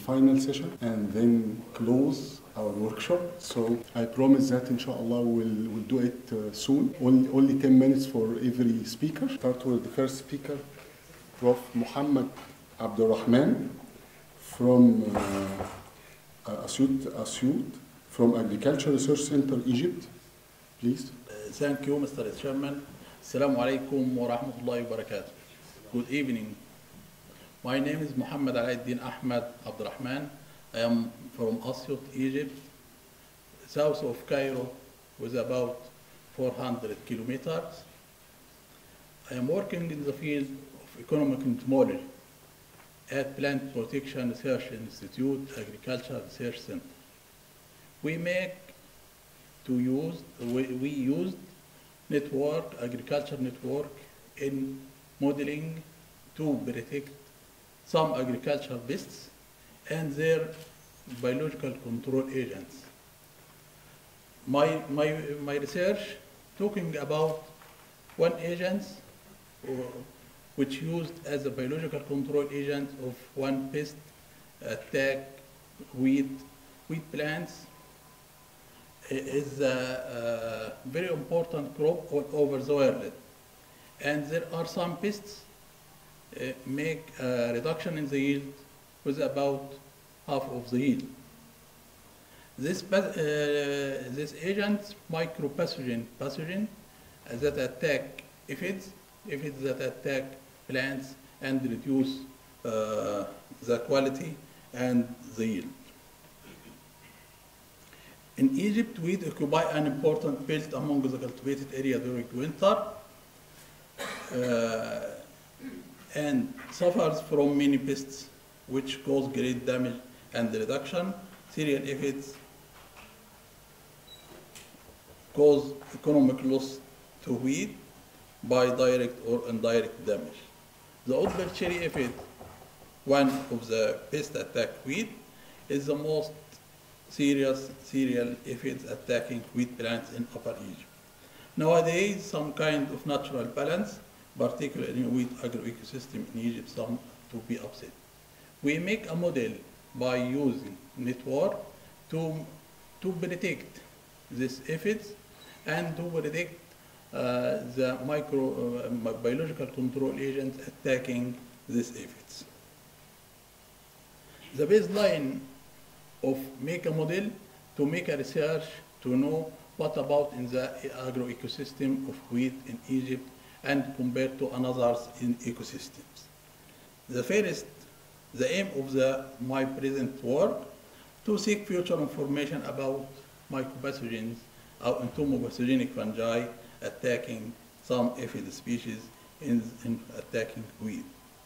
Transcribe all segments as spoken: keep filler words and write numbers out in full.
final session and then close our workshop. So I promise that inshallah we'll, we'll do it uh, soon. Only, only ten minutes for every speaker. Start with the first speaker, Professor Muhammad Abdurrahman from uh, Asyut, Asyut from Agriculture Research Center, Egypt. Please. Uh, thank you, Mister Chairman. Assalamu alaikum wa rahmatullahi wa barakatuh. Good evening. My name is Muhammad Alauddin Ahmed Abdurrahman. I am from Asyut, Egypt, south of Cairo, with about four hundred kilometers. I am working in the field of economic entomology at Plant Protection Research Institute, Agriculture Research Center. We make to use, we, we used network, agriculture network in modeling to predict some agricultural pests and their biological control agents. My, my, my research talking about one agent uh, which used as a biological control agent of one pest attack wheat, wheat plants is a, a very important crop all over the world. And there are some pests uh, make a reduction in the yield with about half of the yield. This, uh, this agent, micropathogen pathogen, uh, that attack aphids, aphids that attack plants and reduce uh, the quality and the yield. In Egypt, wheat occupy an important belt among the cultivated area during winter uh, and suffers from many pests which cause great damage and reduction. Cereal aphids cause economic loss to wheat by direct or indirect damage. The oddbell cherry aphid, one of the pest attack wheat, is the most serious cereal aphids attacking wheat plants in Upper Egypt. Nowadays, some kind of natural balance, particularly in wheat agro-ecosystem in Egypt, some to be upset. We make a model by using network to, to predict these aphids and to predict uh, the micro uh, biological control agents attacking these aphids. The baseline of make a model to make a research to know what about in the agro-ecosystem of wheat in Egypt and compared to others in ecosystems. The first, the aim of the, my present work, to seek future information about mycopathogens or entomopathogenic fungi attacking some aphid species in, in attacking wheat.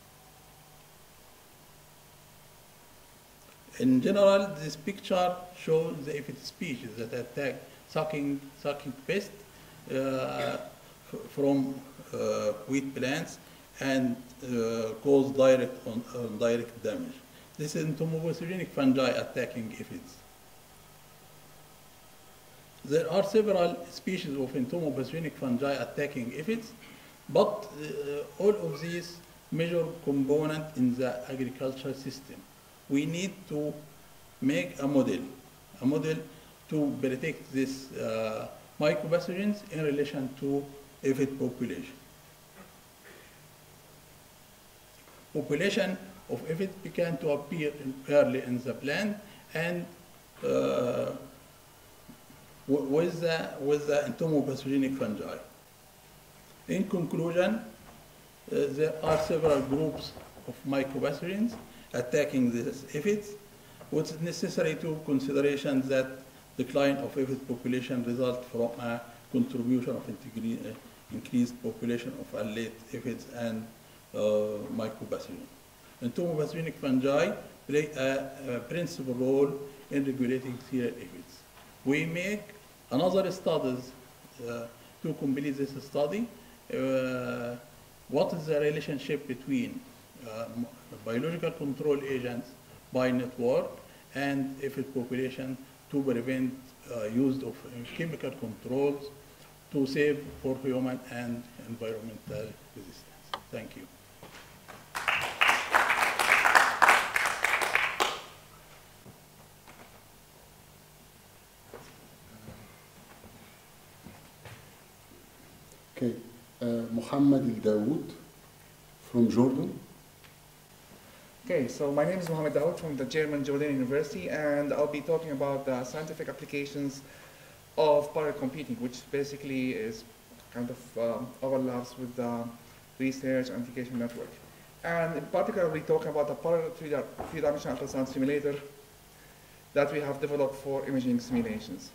In general, this picture shows the aphid species that attack sucking, sucking pest uh, from uh, wheat plants and uh, cause direct or indirect damage. This is entomopathogenic fungi attacking aphids. There are several species of entomopathogenic fungi attacking aphids, but uh, all of these major component in the agricultural system. We need to make a model, a model to predict these uh, mycopathogens in relation to aphid population. Population of aphids began to appear in early in the plant and uh, with the, with the entomopathogenic fungi. In conclusion, uh, there are several groups of mycopathogens attacking these aphids, which is necessary to consideration that decline of aphid population results from a contribution of uh, increased population of alate aphids and uh, mycopathogens. Entomopathogenic fungi play a, a principal role in regulating cereal aphids. We make another studies uh, to complete this study. Uh, what is the relationship between uh, biological control agents by network and aphid population to prevent uh, use of chemical controls to save for human and environmental resistance. Thank you. Muhammad El Dawood from Jordan. Okay, so my name is Mohammed Dawood from the German Jordan University, and I'll be talking about the scientific applications of parallel computing, which basically is kind of um, overlaps with the research and application network. And in particular, we talk about a parallel three-dimensional ultrasound simulator that we have developed for imaging simulations.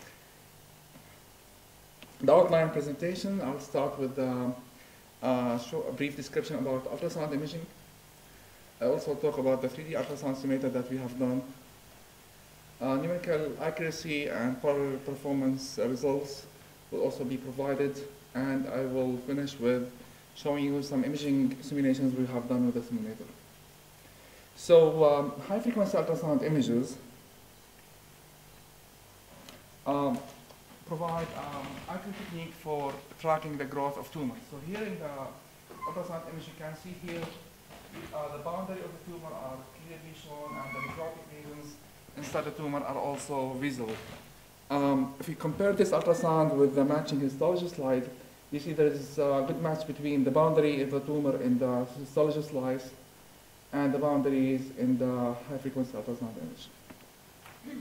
The outline presentation, I'll start with uh, uh, show a brief description about ultrasound imaging. I also talk about the three D ultrasound simulator that we have done. Uh, numerical accuracy and parallel performance uh, results will also be provided, and I will finish with showing you some imaging simulations we have done with the simulator. So um, high frequency ultrasound images um, provide um, accurate technique for tracking the growth of tumors. So here in the ultrasound image, you can see here uh, the boundary of the tumor are clearly shown, and the necrotic lesions inside the tumor are also visible. Um, if you compare this ultrasound with the matching histology slide, you see there is a good match between the boundary of the tumor in the histology slice and the boundaries in the high-frequency ultrasound image.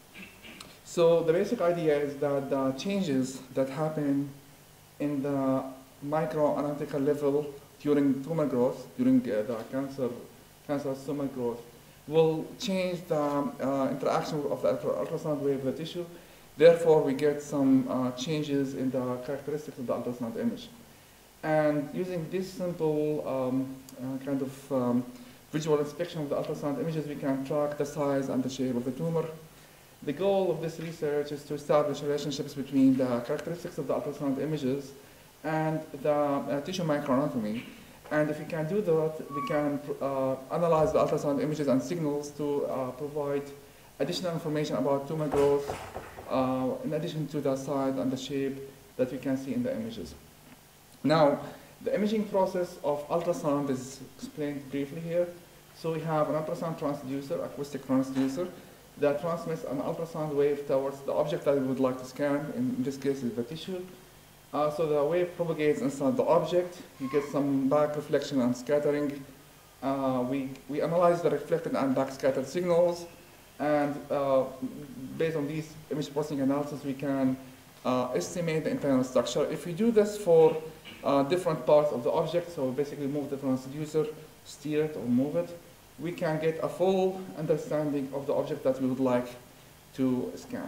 So the basic idea is that the changes that happen in the microanalytical level during tumor growth, during uh, the cancer, cancerous tumor growth, will change the uh, interaction of the ultrasound wave with the tissue. Therefore, we get some uh, changes in the characteristics of the ultrasound image. And using this simple um, uh, kind of um, visual inspection of the ultrasound images, we can track the size and the shape of the tumor. The goal of this research is to establish relationships between the characteristics of the ultrasound images and the uh, tissue microanatomy. And if we can do that, we can uh, analyze the ultrasound images and signals to uh, provide additional information about tumor growth, uh, in addition to the size and the shape that we can see in the images. Now, the imaging process of ultrasound is explained briefly here. So we have an ultrasound transducer, acoustic transducer, that transmits an ultrasound wave towards the object that we would like to scan. In this case, is the tissue. Uh, so the wave propagates inside the object. You get some back reflection and scattering. Uh, we, we analyze the reflected and back scattered signals, and uh, based on these image processing analysis, we can uh, estimate the internal structure. If we do this for uh, different parts of the object, so basically move the transducer, steer it or move it, we can get a full understanding of the object that we would like to scan.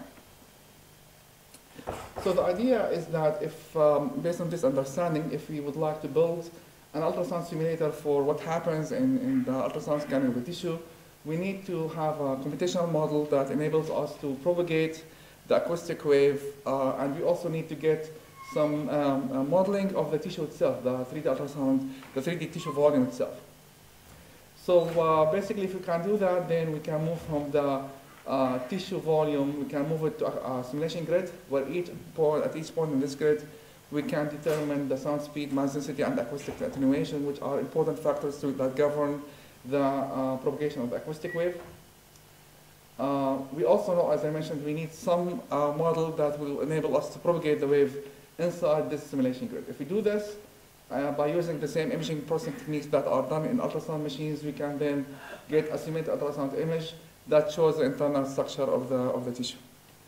So the idea is that if, um, based on this understanding, if we would like to build an ultrasound simulator for what happens in, in the ultrasound scanning of the tissue, we need to have a computational model that enables us to propagate the acoustic wave, uh, and we also need to get some um, uh, modeling of the tissue itself, the three D ultrasound, the three D tissue volume itself. So uh, basically, if we can do that, then we can move from the uh, tissue volume, we can move it to a, a simulation grid, where each point, at each point in this grid, we can determine the sound speed, mass density, and acoustic attenuation, which are important factors to, that govern the uh, propagation of the acoustic wave. Uh, we also know, as I mentioned, we need some uh, model that will enable us to propagate the wave inside this simulation grid. If we do this, Uh, by using the same imaging processing techniques that are done in ultrasound machines, we can then get a simulated ultrasound image that shows the internal structure of the, of the tissue.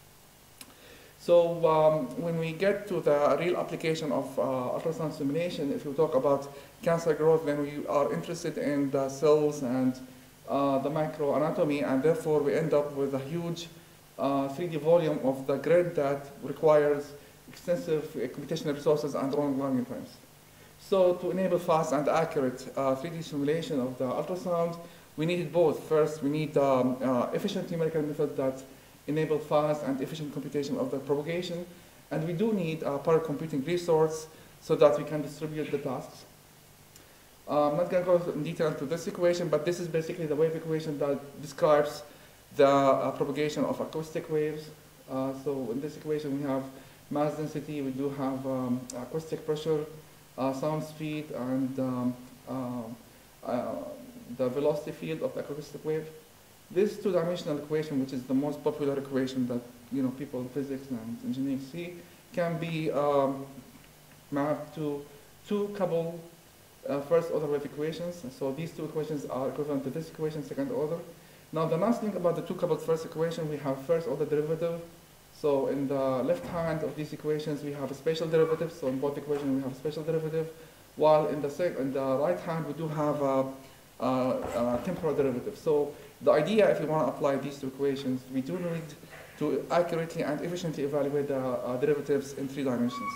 So um, when we get to the real application of uh, ultrasound simulation, if we talk about cancer growth, then we are interested in the cells and uh, the microanatomy, and therefore we end up with a huge uh, three D volume of the grid that requires extensive uh, computational resources and long learning times. So to enable fast and accurate uh, three D simulation of the ultrasound, we needed both. First, we need um, uh, efficient numerical method that enable fast and efficient computation of the propagation. And we do need a parallel computing resource so that we can distribute the tasks. Uh, I'm not going to go in detail into this equation, but this is basically the wave equation that describes the uh, propagation of acoustic waves. Uh, so in this equation, we have mass density, we do have um, acoustic pressure, Uh, sound speed, and um, uh, uh, the velocity field of the acoustic wave. This two-dimensional equation, which is the most popular equation that you know people in physics and engineering see, can be um, mapped to two couple uh, first order wave equations. So these two equations are equivalent to this equation, second order. Now the nice thing about the two coupled first equation, we have first order derivative. So in the left hand of these equations, we have a spatial derivative. So in both equations, we have a spatial derivative. While in the, sec in the right hand, we do have a, a, a temporal derivative. So the idea, if you want to apply these two equations, we do need to accurately and efficiently evaluate the uh, derivatives in three dimensions.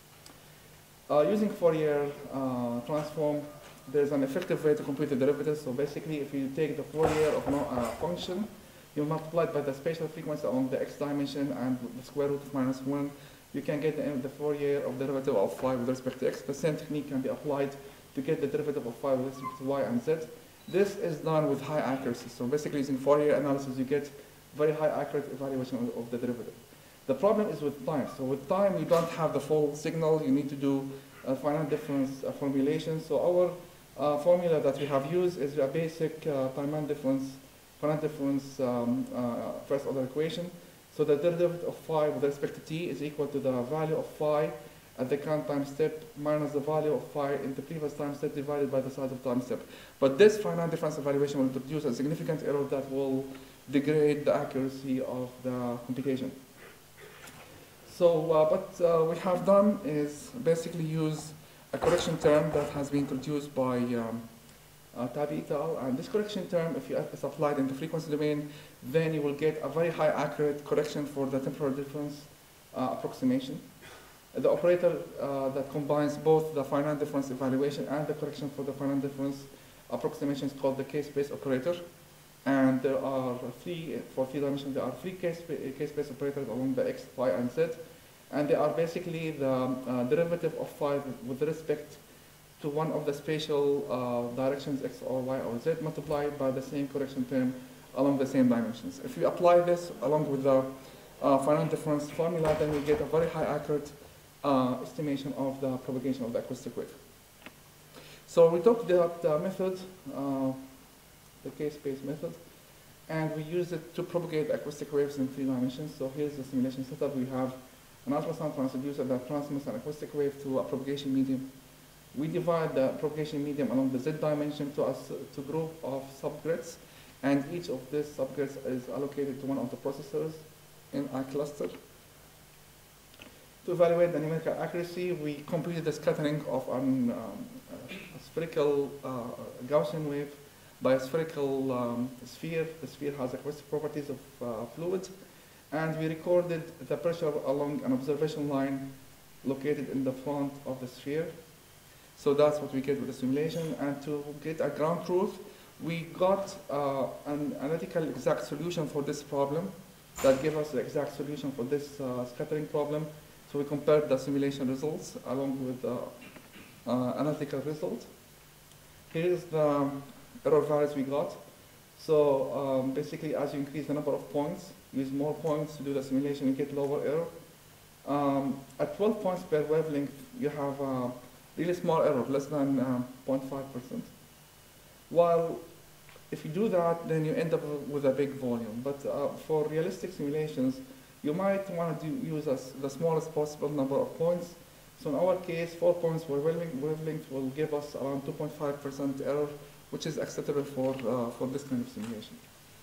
Uh, using Fourier uh, transform, there's an effective way to compute the derivatives. So basically, if you take the Fourier of a uh, function, you multiply it by the spatial frequency along the x dimension and the square root of minus one, you can get the, the Fourier of derivative of phi with respect to x. The same technique can be applied to get the derivative of phi with respect to y and z. This is done with high accuracy. So basically, using Fourier analysis, you get very high accurate evaluation of, of the derivative. The problem is with time. So with time, you don't have the full signal. You need to do a finite difference uh, formulation. So our uh, formula that we have used is a basic uh, time difference, finite difference um, uh, first order equation. So the derivative of phi with respect to t is equal to the value of phi at the current time step minus the value of phi in the previous time step divided by the size of time step. But this finite difference evaluation will produce a significant error that will degrade the accuracy of the computation. So uh, what uh, we have done is basically use a correction term that has been introduced by um, uh, Tabi et al. And this correction term, if you is applied in the frequency domain, then you will get a very high accurate correction for the temporal difference uh, approximation. The operator uh, that combines both the finite difference evaluation and the correction for the finite difference approximation is called the k-space operator. And there are three, for three dimensions, there are three k-space operators along the x, y, and z. And they are basically the uh, derivative of phi with respect to one of the spatial uh, directions, x or y or z, multiplied by the same correction term along the same dimensions. If you apply this along with the uh, finite difference formula, then we get a very high accurate uh, estimation of the propagation of the acoustic wave. So we took that uh, method, uh, the k-space method, and we use it to propagate acoustic waves in three dimensions. So here's the simulation setup. We have an ultrasound transducer that transmits an acoustic wave to a propagation medium. We divide the propagation medium along the z dimension to a to group of subgrids, and each of these subgrids is allocated to one of the processors in a cluster. To evaluate the numerical accuracy, we completed the scattering of an, um, a spherical uh, Gaussian wave by a spherical um, sphere. The sphere has acoustic properties of uh, fluid, and we recorded the pressure along an observation line located in the front of the sphere. So that's what we get with the simulation. And to get a ground truth, we got uh, an analytical exact solution for this problem that gave us the exact solution for this uh, scattering problem. So we compared the simulation results along with the uh, analytical result. Here's the error values we got. So um, basically, as you increase the number of points, use more points to do the simulation, you get lower error. Um, at twelve points per wavelength, you have a really small error, less than uh, zero point five percent. While if you do that, then you end up with a big volume. But uh, for realistic simulations, you might want to do, use a, the smallest possible number of points. So in our case, four points per wavelength, wavelength will give us around two point five percent error, which is acceptable for, uh, for this kind of simulation.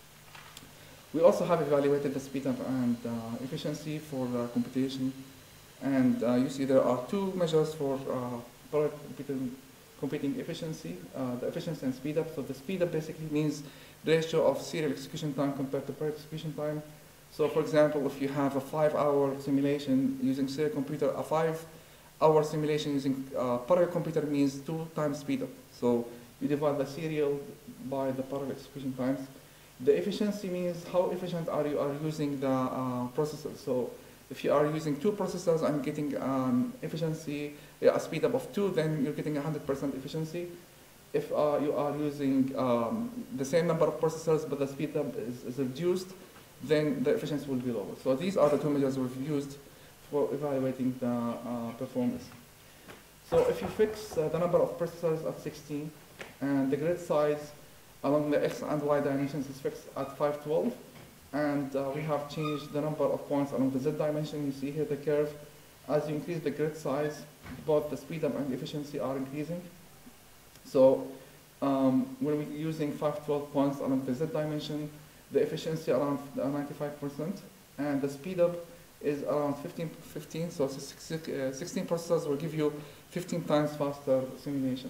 We also have evaluated the speed up and uh, efficiency for uh, computation. And uh, you see there are two measures for uh, parallel computing, computing efficiency, uh, the efficiency and speed up. So the speed up basically means the ratio of serial execution time compared to parallel execution time. So for example, if you have a five hour simulation using serial computer, a five hour simulation using uh, parallel computer means two times speed up. So you divide the serial by the parallel execution times. The efficiency means how efficient are you are using the uh, processor. So if you are using two processors and getting um, efficiency, yeah, a speed up of two, then you're getting one hundred percent efficiency. If uh, you are using um, the same number of processors but the speed up is, is reduced, then the efficiency will be lower. So these are the two measures we've used for evaluating the uh, performance. So if you fix uh, the number of processors at sixteen and the grid size along the x and y dimensions is fixed at five twelve, and uh, we have changed the number of points along the z dimension. You see here the curve As you increase the grid size, both the speed up and the efficiency are increasing. So um, when we're using five twelve points along the Z dimension, the efficiency around ninety-five percent, and the speed up is around fifteen, fifteen, so sixteen processors will give you fifteen times faster simulation.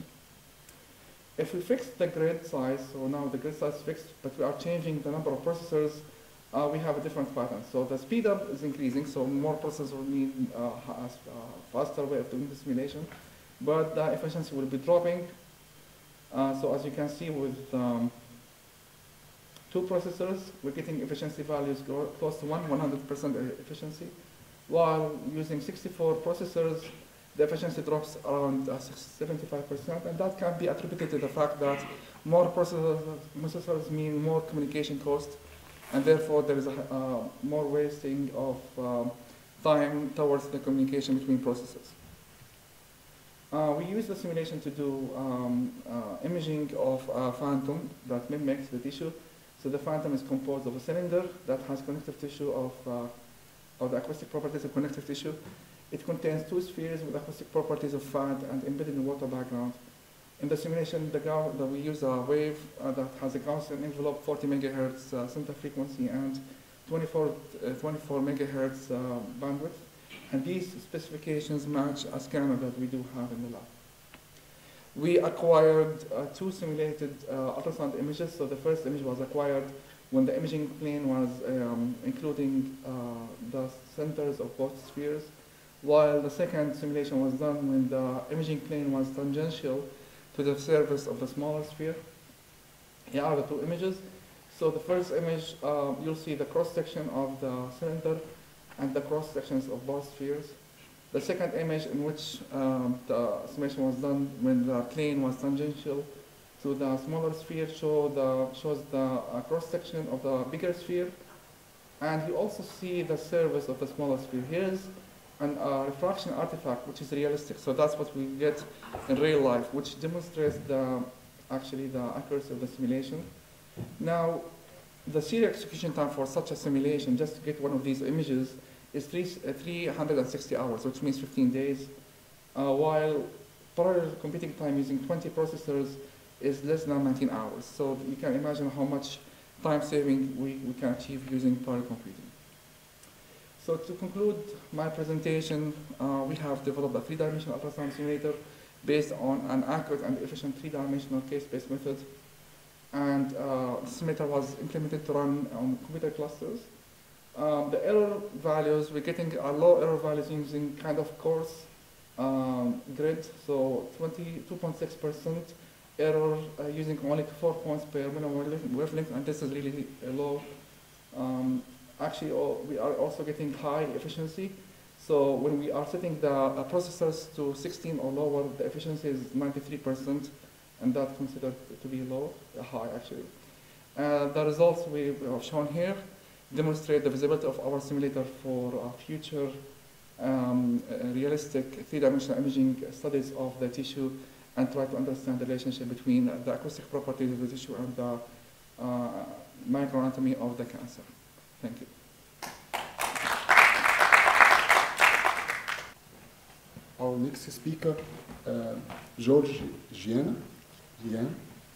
If we fix the grid size, so now the grid size is fixed, but we are changing the number of processors, uh, we have a different pattern. So the speed up is increasing, so more processors will need uh, a uh, faster way of doing the simulation, but the efficiency will be dropping. Uh, so as you can see with um, two processors, we're getting efficiency values close to one, one hundred percent efficiency, while using sixty-four processors, the efficiency drops around uh, seventy-five percent, and that can be attributed to the fact that more processors, processors mean more communication cost, and therefore there is a, uh, more wasting of um, time towards the communication between processors. Uh, we use the simulation to do um, uh, imaging of a phantom that mimics the tissue. So the phantom is composed of a cylinder that has connective tissue of, uh, of the acoustic properties of connective tissue. It contains two spheres with acoustic properties of fat and embedded in water background. In the simulation, the Gauss, that we use a wave uh, that has a Gaussian envelope, forty megahertz uh, center frequency and twenty-four, uh, twenty-four megahertz uh, bandwidth. And these specifications match a scanner that we do have in the lab. We acquired uh, two simulated uh, ultrasound images. So the first image was acquired when the imaging plane was um, including uh, the centers of both spheres, while the second simulation was done when the imaging plane was tangential to the surface of the smaller sphere. Here are the two images. So the first image, uh, you'll see the cross-section of the cylinder and the cross-sections of both spheres. The second image, in which um, the simulation was done when the plane was tangential to the smaller sphere, show the, shows the uh, cross-section of the bigger sphere. And you also see the surface of the smaller sphere. Here's an uh, refraction artifact, which is realistic. So that's what we get in real life, which demonstrates the, actually the accuracy of the simulation. Now, the serial execution time for such a simulation, just to get one of these images, is three, uh, three hundred sixty hours, which means fifteen days, uh, while parallel computing time using twenty processors is less than nineteen hours. So you can imagine how much time saving we, we can achieve using parallel computing. So to conclude my presentation, uh, we have developed a three-dimensional ultrasound simulator based on an accurate and efficient three-dimensional case-based method. And uh, the simulator was implemented to run on computer clusters. Um, the error values, we're getting a low error values using kind of coarse um, grid, so twenty-two point six percent error uh, using only four points per minimum wavelength, and this is really low. Um, actually, oh, we are also getting high efficiency. So when we are setting the uh, processors to sixteen or lower, the efficiency is ninety-three percent, and that's considered to be low, uh, high actually. Uh, the results we have shown here demonstrate the visibility of our simulator for uh, future um, uh, realistic three-dimensional imaging studies of the tissue, and try to understand the relationship between the acoustic properties of the tissue and the uh, microanatomy of the cancer. Thank you. Our next speaker, uh, George Giana. Giana.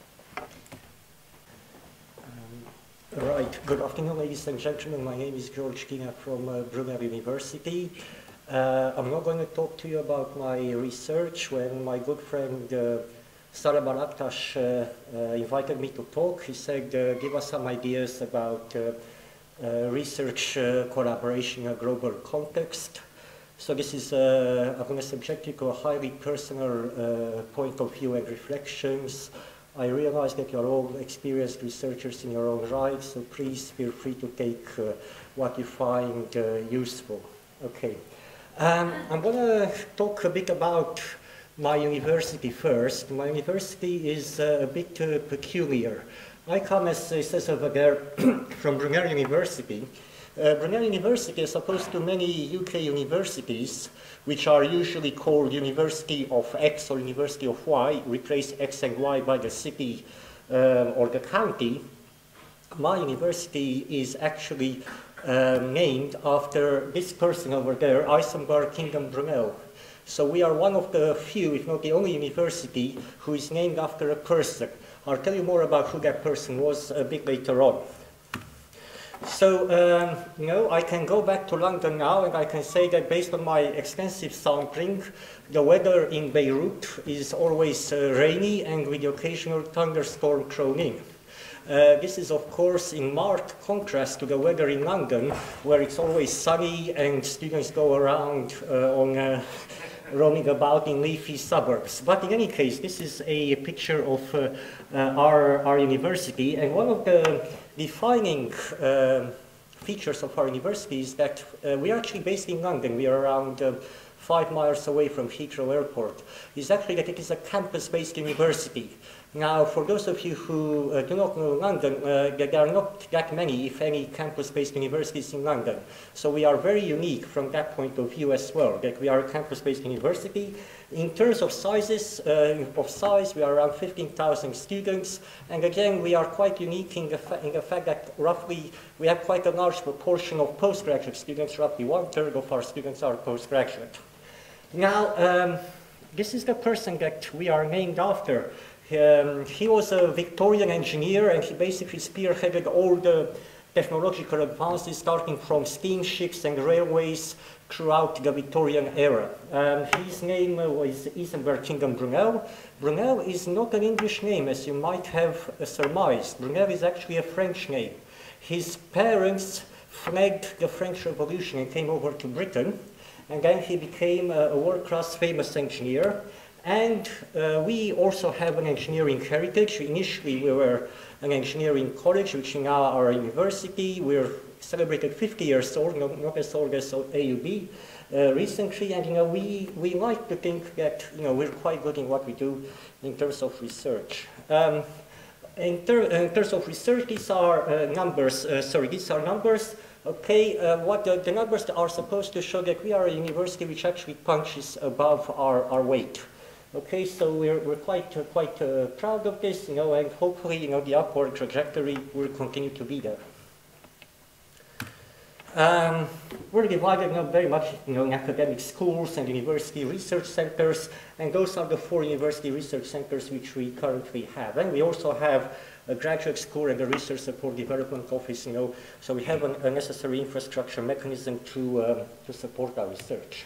Right. Good afternoon, ladies and gentlemen. My name is George Giana from uh, Brunel University. Uh, I'm not going to talk to you about my research. When my good friend uh, Sara Baraktas uh, uh, invited me to talk, he said, uh, give us some ideas about uh, uh, research uh, collaboration in a global context. So this is, uh, I'm going to subject you to a highly personal uh, point of view and reflections. I realize that you're all experienced researchers in your own right, so please feel free to take uh, what you find uh, useful. Okay. Um, I'm going to talk a bit about my university first. My university is uh, a bit uh, peculiar. I come, as it says over there, from Brunel University. Uh, Brunel University, as opposed to many U K universities, which are usually called University of X or University of Y, replace X and Y by the city uh, or the county, my university is actually uh, named after this person over there, Isambard Kingdom Brunel. So we are one of the few, if not the only university, who is named after a person. I'll tell you more about who that person was a bit later on. So, um, you know, I can go back to London now, and I can say that based on my extensive sampling, the weather in Beirut is always uh, rainy and with the occasional thunderstorm thrown in. Uh, this is, of course, in marked contrast to the weather in London, where it's always sunny and students go around uh, on uh, roaming about in leafy suburbs. But in any case, this is a picture of uh, uh, our, our university, and one of the defining uh, features of our university is that uh, we are actually based in London. We are around uh, five miles away from Heathrow Airport. It's actually that it is a campus-based university. Now, for those of you who uh, do not know London, uh, there are not that many, if any, campus-based universities in London. So we are very unique from that point of view as well, that we are a campus-based university. In terms of sizes, uh, of size, we are around fifteen thousand students. And again, we are quite unique in the, in the fact that roughly we have quite a large proportion of postgraduate students. Roughly one-third of our students are postgraduate. Now, um, this is the person that we are named after. Um, he was a Victorian engineer, and he basically spearheaded all the technological advances, starting from steamships and railways throughout the Victorian era. Um, his name uh, was Isambard Kingdom Brunel. Brunel is not an English name, as you might have uh, surmised. Brunel is actually a French name. His parents fled the French Revolution and came over to Britain, and then he became a, a world-class famous engineer. And uh, we also have an engineering heritage. Initially, we were an engineering college, which now are a university. We're celebrated fifty years old, not, not as old as A U B uh, recently. And you know, we, we like to think that you know, we're quite good in what we do in terms of research. Um, in, ter in terms of research, these are uh, numbers. Uh, sorry, these are numbers. Okay, uh, what the, the numbers are supposed to show that we are a university which actually punches above our, our weight. Okay, so we're, we're quite, uh, quite uh, proud of this, you know, and hopefully, you know, the upward trajectory will continue to be there. Um, we're divided you know, very much you know, in academic schools and university research centers, and those are the four university research centers which we currently have. And we also have a graduate school and a research support development office, you know, so we have an, a necessary infrastructure mechanism to, um, to support our research.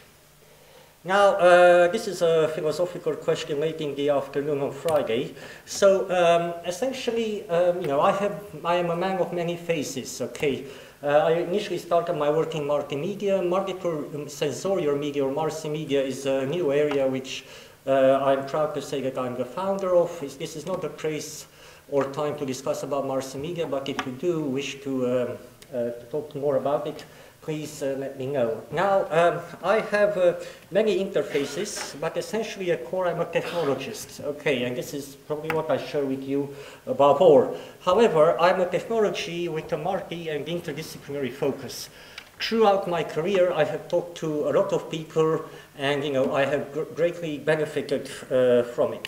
Now, uh, this is a philosophical question late in the afternoon on Friday. So, um, essentially, um, you know, I have, I am a man of many faces, okay? Uh, I initially started my work in multimedia. Multiple sensorial media, or multimedia, is a new area which uh, I'm proud to say that I'm the founder of. It's, this is not a place or time to discuss about multimedia, but if you do wish to, um, uh, to talk more about it, please uh, let me know. Now, um, I have uh, many interfaces, but essentially at core I'm a technologist, okay, and this is probably what I share with you above all. However, I'm a technology with a multi and interdisciplinary focus. Throughout my career, I have talked to a lot of people, and you know, I have gr greatly benefited uh, from it.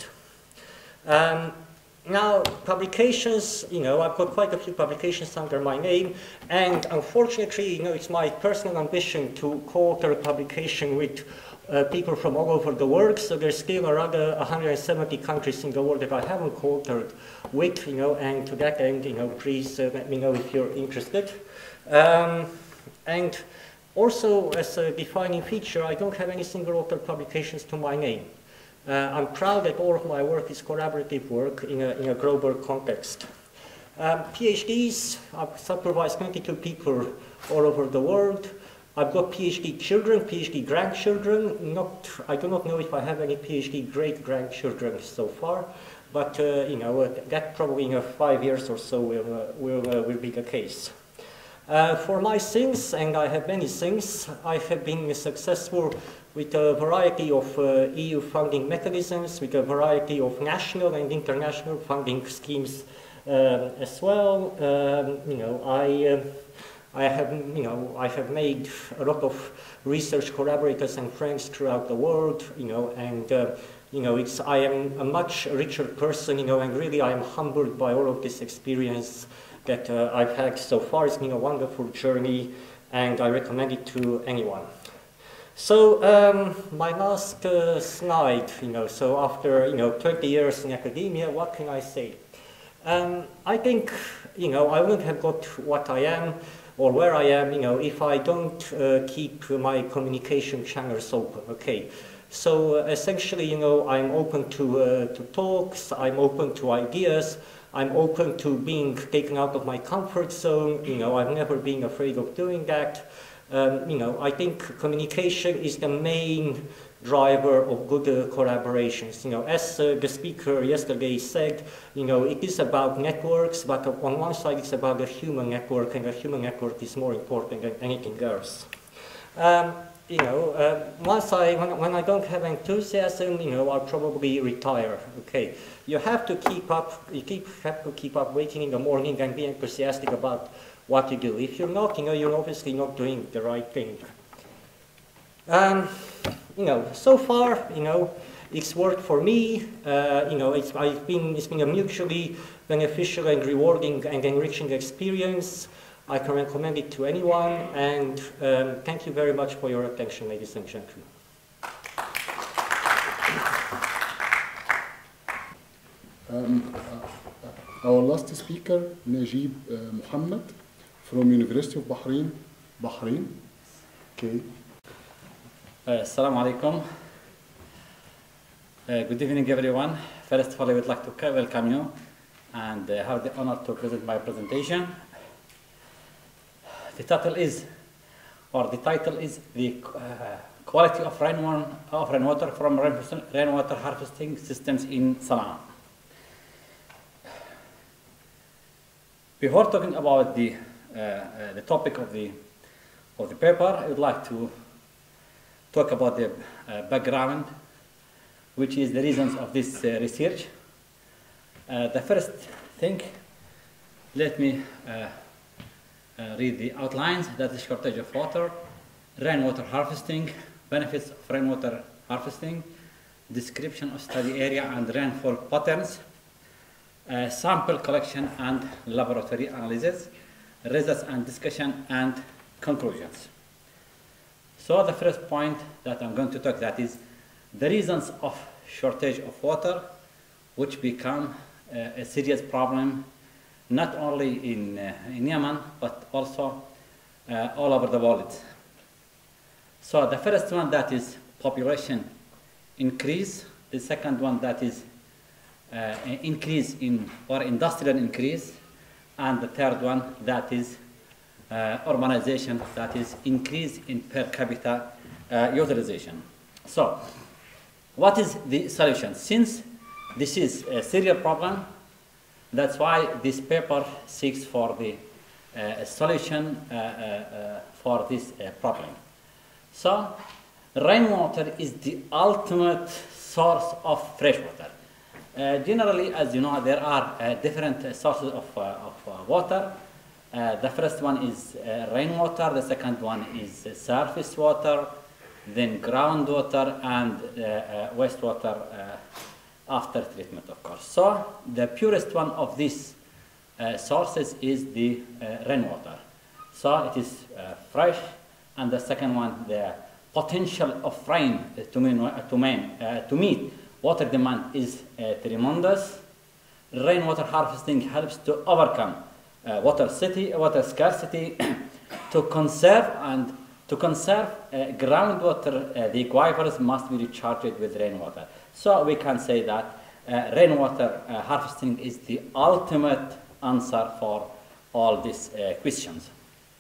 Um, Now, publications, you know, I've got quite a few publications under my name, and unfortunately, you know, it's my personal ambition to co-author a publication with uh, people from all over the world, so there's still around one hundred seventy countries in the world that I haven't co-authored with, you know, and to that end, you know, please uh, let me know if you're interested. Um, and also, as a defining feature, I don't have any single author publications to my name. Uh, I'm proud that all of my work is collaborative work in a, in a global context. Um, PhDs, I've supervised twenty-two people all over the world. I've got PhD children, PhD grandchildren. Not, I do not know if I have any PhD great-grandchildren so far, but uh, you know, uh, that probably in uh, five years or so will, uh, will, uh, will be the case. Uh, for my things, and I have many things, I have been successful with a variety of uh, E U funding mechanisms, with a variety of national and international funding schemes um, as well. Um, you know, I, uh, I have, you know, I have made a lot of research collaborators and friends throughout the world. You know, and uh, you know, it's I am a much richer person. You know, and really I am humbled by all of this experience. that uh, I've had so far. It's been a wonderful journey, and I recommend it to anyone. So um, my last uh, slide, you know, so after, you know, thirty years in academia, what can I say? Um, I think, you know, I wouldn't have got what I am or where I am, you know, if I don't uh, keep my communication channels open, okay? So uh, essentially, you know, I'm open to, uh, to talks, I'm open to ideas, I'm open to being taken out of my comfort zone, you know, I've never been afraid of doing that. Um, you know, I think communication is the main driver of good uh, collaborations. You know, as uh, the speaker yesterday said, you know, it is about networks, but on one side it's about a human network, and a human network is more important than anything else. Um, you know, uh, once I, when, when I don't have enthusiasm, you know, I'll probably retire, okay. You have to keep up, you keep, have to keep up waking in the morning and be enthusiastic about what you do. If you're not, you know, you're obviously not doing the right thing. Um, you know, so far, you know, it's worked for me. Uh, you know, it's, I've been, it's been a mutually beneficial and rewarding and enriching experience. I can recommend it to anyone, and um, thank you very much for your attention, ladies and gentlemen. Um, uh, our last speaker, Najib uh, Muhammad, from University of Bahrain. Bahrain. Okay. Uh, Assalamu alaikum. Uh, good evening, everyone. First of all, I would like to welcome you and uh, have the honor to present my presentation. The title is, or the title is the uh, quality of rainwater, of rainwater from rain, rainwater harvesting systems in Sana'a. Before talking about the uh, uh, the topic of the of the paper, I would like to talk about the uh, background, which is the reasons of this uh, research. Uh, the first thing, let me uh, uh, read the outlines. That is shortage of water, rainwater harvesting, benefits of rainwater harvesting, description of study area and rainfall patterns, uh, sample collection and laboratory analysis, results and discussion and conclusions. So the first point that I'm going to talk that is the reasons of shortage of water, which become uh, a serious problem not only in, uh, in Yemen, but also uh, all over the world. So the first one, that is population increase. The second one, that is uh, increase in, or industrial increase. And the third one, that is uh, urbanization, that is increase in per capita uh, utilization. So what is the solution? Since this is a serious problem, that's why this paper seeks for the uh, solution uh, uh, uh, for this uh, problem. So rainwater is the ultimate source of fresh water. Uh, generally, as you know, there are uh, different uh, sources of, uh, of uh, water. Uh, the first one is uh, rainwater, the second one is uh, surface water, then groundwater, and uh, uh, wastewater uh, after treatment, of course. So the purest one of these uh, sources is the uh, rainwater. So it is uh, fresh, and the second one, the potential of rain to, mean, to, mean, uh, to meet water demand is uh, tremendous. Rainwater harvesting helps to overcome uh, water, city, water scarcity, to conserve and to conserve uh, groundwater. Uh, the aquifers must be recharged with rainwater. So we can say that uh, rainwater uh, harvesting is the ultimate answer for all these uh, questions.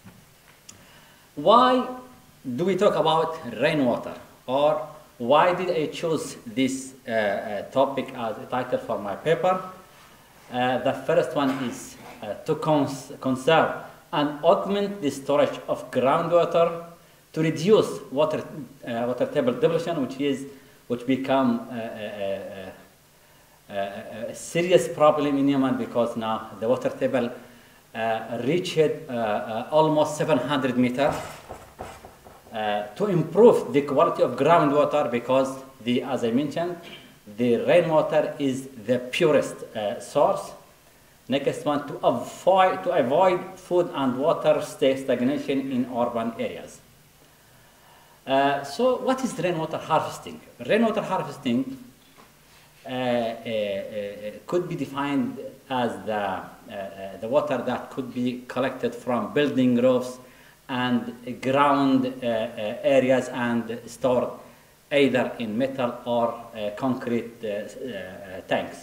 Why do we talk about rainwater, or why did I choose this uh, uh, topic as a title for my paper? Uh, the first one is uh, to cons conserve and augment the storage of groundwater, to reduce water uh, water table depletion, which is which become uh, a, a, a, a serious problem in Yemen, because now the water table uh, reached uh, uh, almost seven hundred meters. Uh, to improve the quality of groundwater, because the, as I mentioned, the rainwater is the purest uh, source. Next one, to avoid, to avoid food and water stagnation in urban areas. Uh, so what is rainwater harvesting? Rainwater harvesting uh, uh, uh, could be defined as the, uh, uh, the water that could be collected from building roofs and ground uh, uh, areas and stored either in metal or uh, concrete uh, uh, tanks.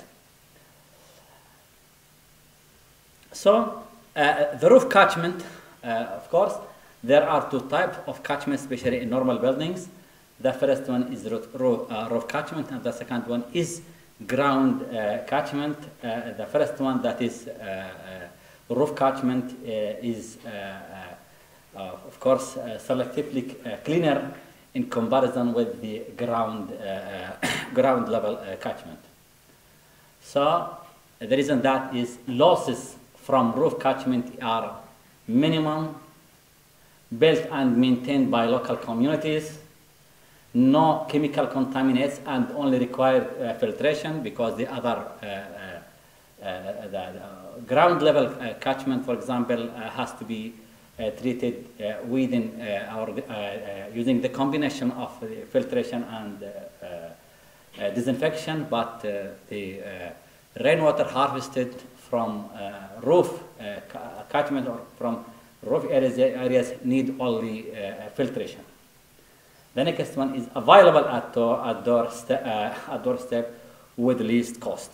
So uh, the roof catchment, uh, of course, there are two types of catchment, especially in normal buildings. The first one is roof, roof, uh, roof catchment, and the second one is ground uh, catchment. Uh, the first one, that is uh, uh, roof catchment, uh, is, uh, uh, uh, of course, uh, selectively uh, cleaner in comparison with the ground, uh, ground level uh, catchment. So the reason that is losses from roof catchment are minimum, built and maintained by local communities, no chemical contaminants, and only require uh, filtration, because the other uh, uh, uh, the, uh, ground level uh, catchment, for example, uh, has to be uh, treated uh, within uh, our, uh, uh, using the combination of uh, filtration and uh, uh, disinfection, but uh, the uh, rainwater harvested from uh, roof uh, catchment or from roof areas, areas need only uh, filtration. The next one is available at, door, at, doorstep, uh, at doorstep with least cost.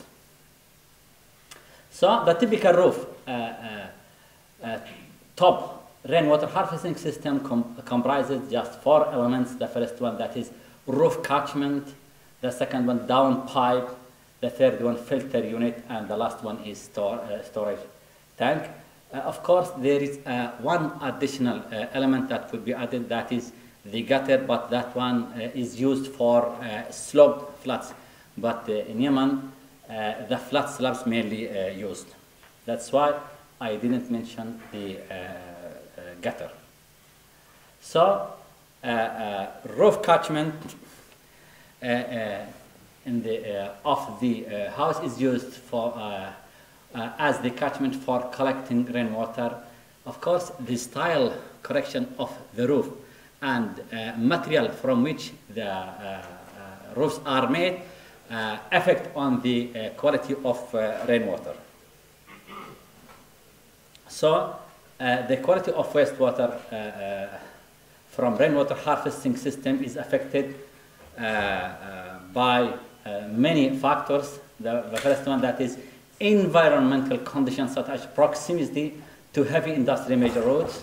So the typical roof uh, uh, uh, top rainwater harvesting system com comprises just four elements. The first one, that is roof catchment. The second one, downpipe. The third one, filter unit. And the last one is store, uh, storage tank. Uh, of course, there is uh, one additional uh, element that could be added, that is the gutter, but that one uh, is used for uh, slope flats. But uh, in Yemen, uh, the flat slabs mainly uh, used. That's why I didn't mention the uh, uh, gutter. So, uh, uh, roof catchment uh, uh, in the, uh, of the uh, house is used for uh, uh, as the catchment for collecting rainwater. Of course, the style correction of the roof and uh, material from which the uh, uh, roofs are made uh, affect on the uh, quality of uh, rainwater. So uh, the quality of wastewater uh, uh, from rainwater harvesting system is affected uh, uh, by uh, many factors. The, the first one, that is environmental conditions such as proximity to heavy industrial major roads.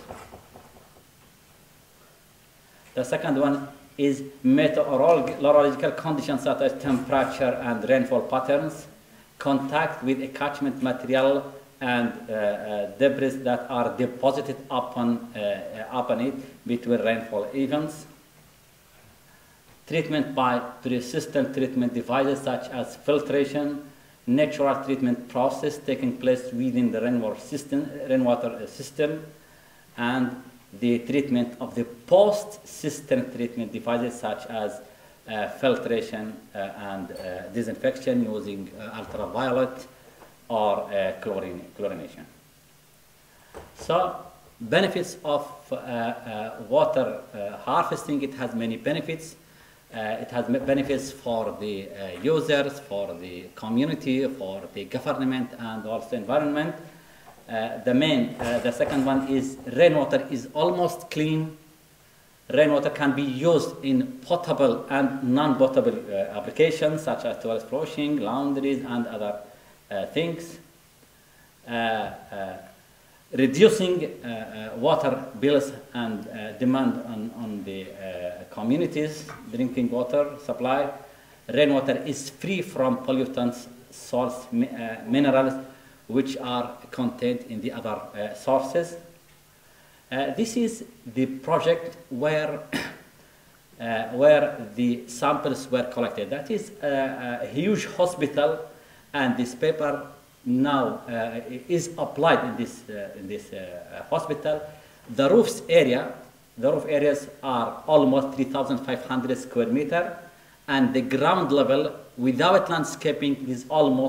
The second one is meteorological conditions such as temperature and rainfall patterns, contact with a catchment material and uh, uh, debris that are deposited upon, uh, upon it between rainfall events. Treatment by persistent treatment devices such as filtration, natural treatment process taking place within the rainwater system, rainwater system, and the treatment of the post-cistern treatment devices such as uh, filtration uh, and uh, disinfection using uh, ultraviolet or uh, chlorine, chlorination. So, benefits of uh, uh, water uh, harvesting, it has many benefits. Uh, it has benefits for the uh, users, for the community, for the government, and also environment. Uh, the main, uh, the second one is rainwater is almost clean. Rainwater can be used in potable and non-potable uh, applications such as toilet flushing, laundries, and other uh, things. Uh, uh, reducing uh, uh, water bills and uh, demand on, on the uh, communities, drinking water supply. Rainwater is free from pollutants, salts, mi uh, minerals, which are contained in the other uh, sources. Uh, this is the project where, uh, where the samples were collected. That is a, a huge hospital, and this paper now uh, is applied in this, uh, in this uh, hospital. The roofs area, the roof areas are almost three thousand five hundred square meter, and the ground level without landscaping is almost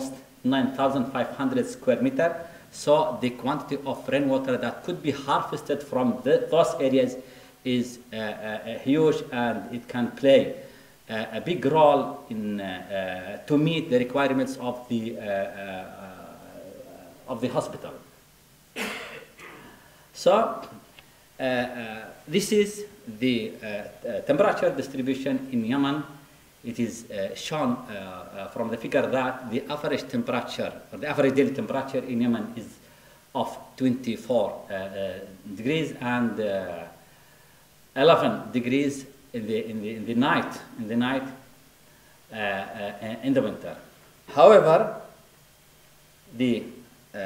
nine thousand five hundred square meter. So the quantity of rainwater that could be harvested from the, those areas is uh, uh, huge, and it can play uh, a big role in uh, uh, to meet the requirements of the uh, uh, of the hospital. So uh, uh, this is the uh, uh, temperature distribution in Yemen. It is uh, shown uh, uh, from the figure that the average temperature, or the average daily temperature in Yemen is of twenty-four uh, uh, degrees and uh, eleven degrees in the, in the, in the night, in the night uh, uh, in the winter. However, the, uh,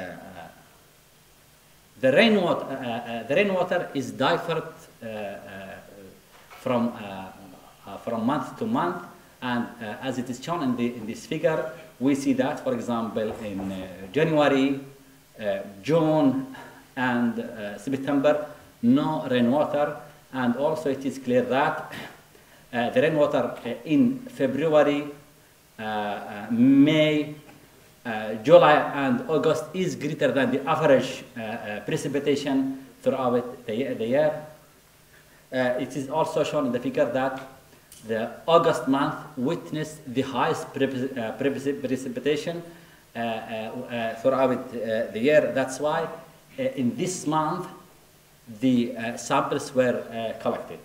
the, rainwater, uh, uh, the rainwater is differed uh, uh, from, uh, uh, from month to month. And uh, as it is shown in, the, in this figure, we see that, for example, in uh, January, uh, June, and uh, September, no rainwater. And also it is clear that uh, the rainwater uh, in February, uh, uh, May, uh, July, and August is greater than the average uh, uh, precipitation throughout the, the year. Uh, it is also shown in the figure that the August month witnessed the highest precip uh, precipitation uh, uh, uh, throughout uh, the year. That's why uh, in this month the uh, samples were uh, collected.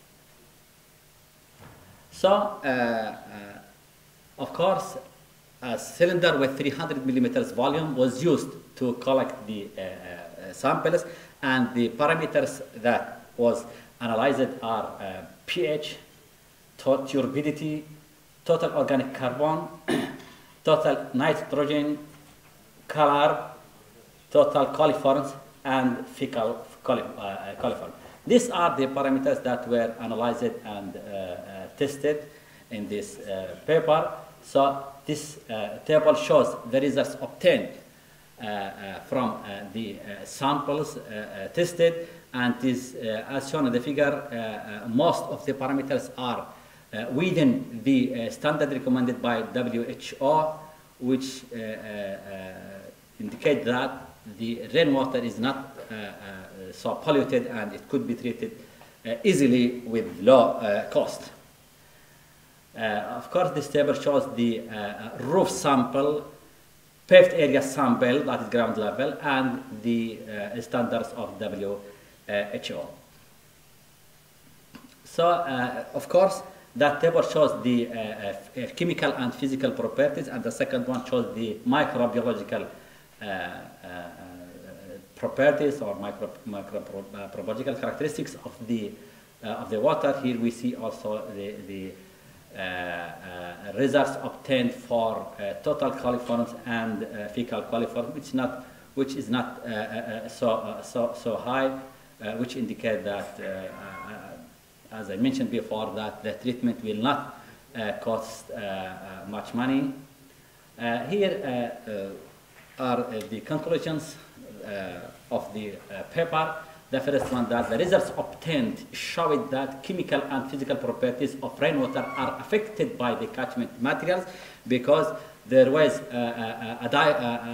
So, uh, uh, of course, a cylinder with three hundred millimeters volume was used to collect the uh, uh, samples, and the parameters that was analyzed are uh, pH, turbidity, total organic carbon, total nitrogen, color, total coliforms, and fecal coliform. These are the parameters that were analyzed and uh, uh, tested in this uh, paper. So this uh, table shows the results obtained uh, uh, from uh, the uh, samples uh, uh, tested, and is, uh, as shown in the figure, uh, uh, most of the parameters are Uh, within the uh, standard recommended by W H O, which uh, uh, indicate that the rainwater is not uh, uh, so polluted and it could be treated uh, easily with low uh, cost. Uh, of course, this table shows the uh, roof sample, paved area sample, that is ground level, and the uh, standards of W H O. So, uh, of course, that table shows the uh, uh, chemical and physical properties, and the second one shows the microbiological uh, uh, properties or micro, microbiological characteristics of the uh, of the water. Here we see also the, the uh, uh, results obtained for uh, total coliforms and uh, fecal coliform, which not which is not uh, uh, so uh, so so high, uh, which indicate that. Uh, uh, As I mentioned before, that the treatment will not uh, cost uh, uh, much money. Uh, here uh, uh, are uh, the conclusions uh, of the uh, paper. The first one, that the results obtained showed that chemical and physical properties of rainwater are affected by the catchment materials, because there was uh, a, a, a,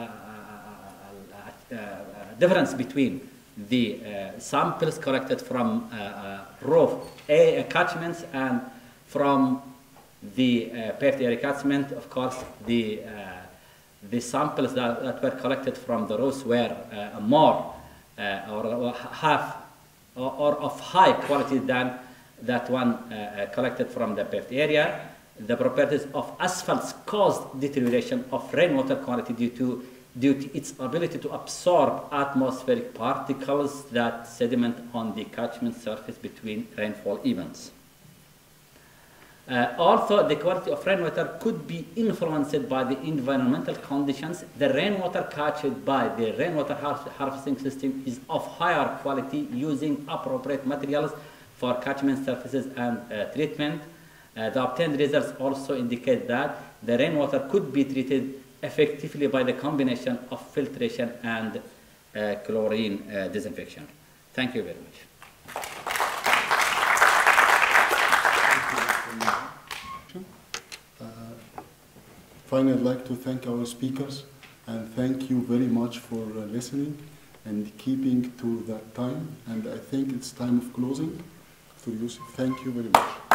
a, a, a difference between the uh, samples collected from uh, uh, roof A catchments and from the uh, paved area catchment. Of course, the, uh, the samples that, that were collected from the roofs were uh, more uh, or half or, or of high quality than that one uh, collected from the paved area. The properties of asphalts caused deterioration of rainwater quality due to due to its ability to absorb atmospheric particles that sediment on the catchment surface between rainfall events. Uh, also, the quality of rainwater could be influenced by the environmental conditions. The rainwater catched by the rainwater har harvesting system is of higher quality, using appropriate materials for catchment surfaces and uh, treatment. Uh, the obtained results also indicate that the rainwater could be treated effectively by the combination of filtration and uh, chlorine uh, disinfection. Thank you very much. Uh, finally, I'd like to thank our speakers And thank you very much for uh, listening and keeping to that time. And I think it's time of closing. Doctor Yusuf, thank you very much.